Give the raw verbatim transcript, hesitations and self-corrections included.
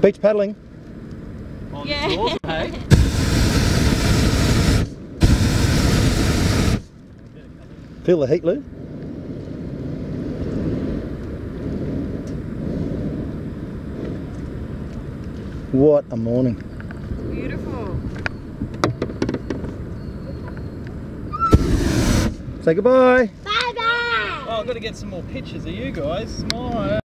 Beach paddling. On Yeah. the shores, hey? Feel the heat, Lou? What a morning. Beautiful. Say goodbye. Bye bye. Oh, I've got to get some more pictures of you guys. Smile.